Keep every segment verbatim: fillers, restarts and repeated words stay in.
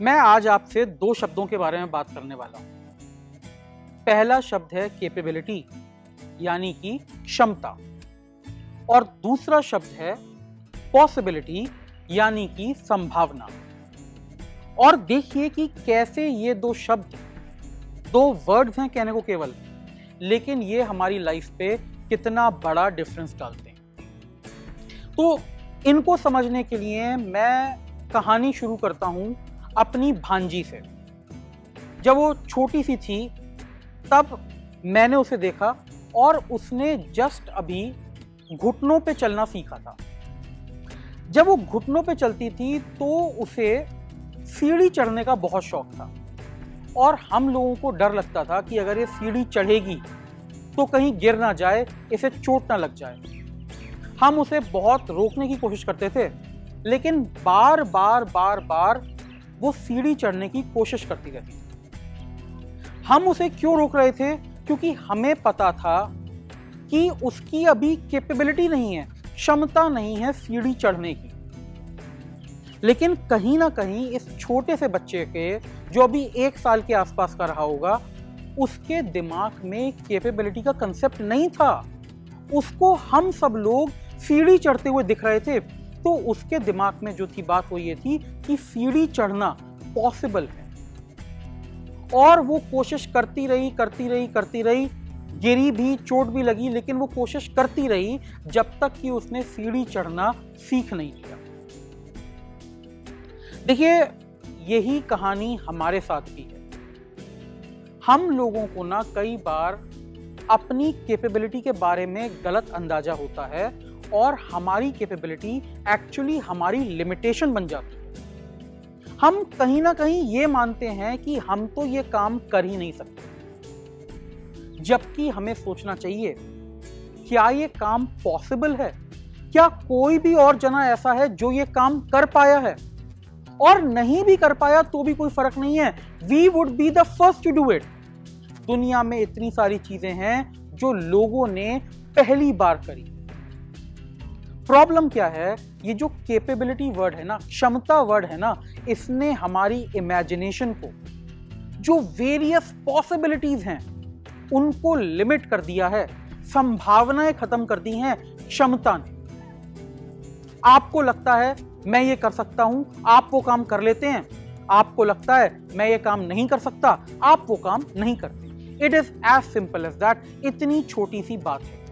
मैं आज आपसे दो शब्दों के बारे में बात करने वाला हूं। पहला शब्द है कैपेबिलिटी, यानी कि क्षमता, और दूसरा शब्द है पॉसिबिलिटी, यानी कि संभावना। और देखिए कि कैसे ये दो शब्द, दो वर्ड्स हैं कहने को केवल, लेकिन ये हमारी लाइफ पे कितना बड़ा डिफरेंस डालते हैं। तो इनको समझने के लिए मैं कहानी शुरू करता हूं अपनी भांजी से। जब वो छोटी सी थी तब मैंने उसे देखा और उसने जस्ट अभी घुटनों पे चलना सीखा था। जब वो घुटनों पे चलती थी तो उसे सीढ़ी चढ़ने का बहुत शौक था और हम लोगों को डर लगता था कि अगर ये सीढ़ी चढ़ेगी तो कहीं गिर ना जाए, इसे चोट ना लग जाए। हम उसे बहुत रोकने की कोशिश करते थे, लेकिन बार बार बार बार वो सीढ़ी चढ़ने की कोशिश करती रहती थी। हम उसे क्यों रोक रहे थे? क्योंकि हमें पता था कि उसकी अभी कैपेबिलिटी नहीं है, क्षमता नहीं है सीढ़ी चढ़ने की। लेकिन कहीं ना कहीं इस छोटे से बच्चे के, जो अभी एक साल के आसपास का रहा होगा, उसके दिमाग में कैपेबिलिटी का कंसेप्ट नहीं था। उसको हम सब लोग सीढ़ी चढ़ते हुए दिख रहे थे, तो उसके दिमाग में जो थी बात वो ये थी कि सीढ़ी चढ़ना पॉसिबल है। और वो कोशिश करती रही करती रही करती रही गिरी भी, चोट भी लगी, लेकिन वो कोशिश करती रही जब तक कि उसने सीढ़ी चढ़ना सीख नहीं लिया। देखिए, यही कहानी हमारे साथ भी है। हम लोगों को ना कई बार अपनी कैपेबिलिटी के बारे में गलत अंदाजा होता है और हमारी कैपेबिलिटी एक्चुअली हमारी लिमिटेशन बन जाती है। हम कहीं ना कहीं ये मानते हैं कि हम तो ये काम कर ही नहीं सकते, जबकि हमें सोचना चाहिए, क्या ये काम पॉसिबल है? क्या कोई भी और जना ऐसा है जो ये काम कर पाया है? और नहीं भी कर पाया तो भी कोई फर्क नहीं है, we would be the first to do it. दुनिया में इतनी सारी चीजें हैं जो लोगों ने पहली बार करी। प्रॉब्लम क्या है? ये जो कैपेबिलिटी वर्ड है ना, क्षमता वर्ड है ना, इसने हमारी इमेजिनेशन को, जो वेरियस पॉसिबिलिटीज हैं, उनको लिमिट कर दिया है, संभावनाएं खत्म कर दी हैं क्षमता ने। आपको लगता है मैं ये कर सकता हूं, आप वो काम कर लेते हैं। आपको लगता है मैं ये काम नहीं कर सकता, आप वो काम नहीं करते। It is as simple as that. इतनी छोटी सी बात है।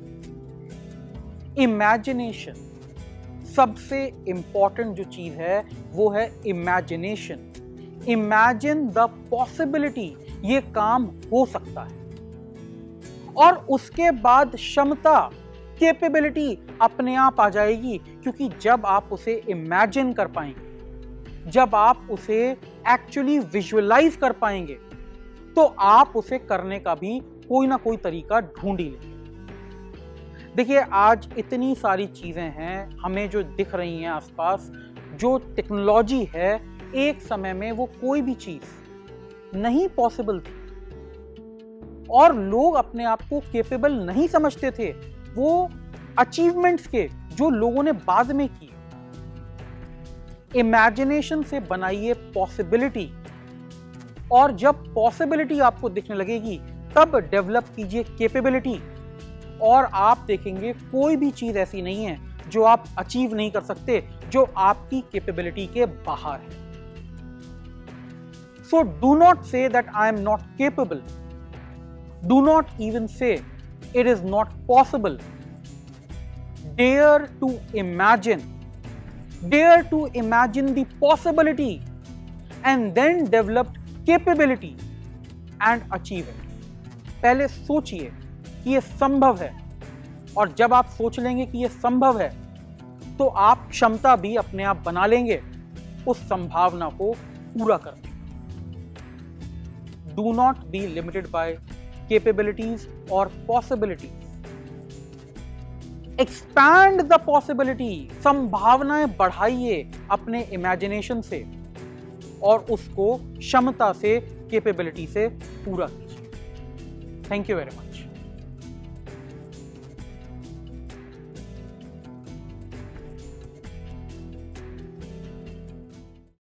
इमेजिनेशन, सबसे इंपॉर्टेंट जो चीज है वो है इमेजिनेशन। इमेजिन द पॉसिबिलिटी, ये काम हो सकता है। और उसके बाद क्षमता, कैपेबिलिटी अपने आप आ जाएगी, क्योंकि जब आप उसे इमेजिन कर पाएंगे, जब आप उसे एक्चुअली विजुअलाइज कर पाएंगे, तो आप उसे करने का भी कोई ना कोई तरीका ढूंढ ही लेंगे। देखिए, आज इतनी सारी चीजें हैं हमें जो दिख रही हैं आसपास, जो टेक्नोलॉजी है, एक समय में वो कोई भी चीज नहीं पॉसिबल थी और लोग अपने आप को कैपेबल नहीं समझते थे वो अचीवमेंट्स के जो लोगों ने बाद में किए। इमेजिनेशन से बनाइए पॉसिबिलिटी, और जब पॉसिबिलिटी आपको दिखने लगेगी तब डेवलप कीजिए कैपेबिलिटी, और आप देखेंगे कोई भी चीज ऐसी नहीं है जो आप अचीव नहीं कर सकते, जो आपकी कैपेबिलिटी के बाहर है। So do not say that I am not capable, do not even say it is not possible. Dare to imagine, dare to imagine the possibility and then develop capability and achieve it. पहले सोचिए कि यह संभव है, और जब आप सोच लेंगे कि यह संभव है तो आप क्षमता भी अपने आप बना लेंगे उस संभावना को पूरा करने। Do not be limited by capabilities और पॉसिबिलिटीज। एक्सपैंड द पॉसिबिलिटी, संभावनाएं बढ़ाइए अपने इमेजिनेशन से और उसको क्षमता से, कैपेबिलिटी से पूरा कीजिए। Thank you very much.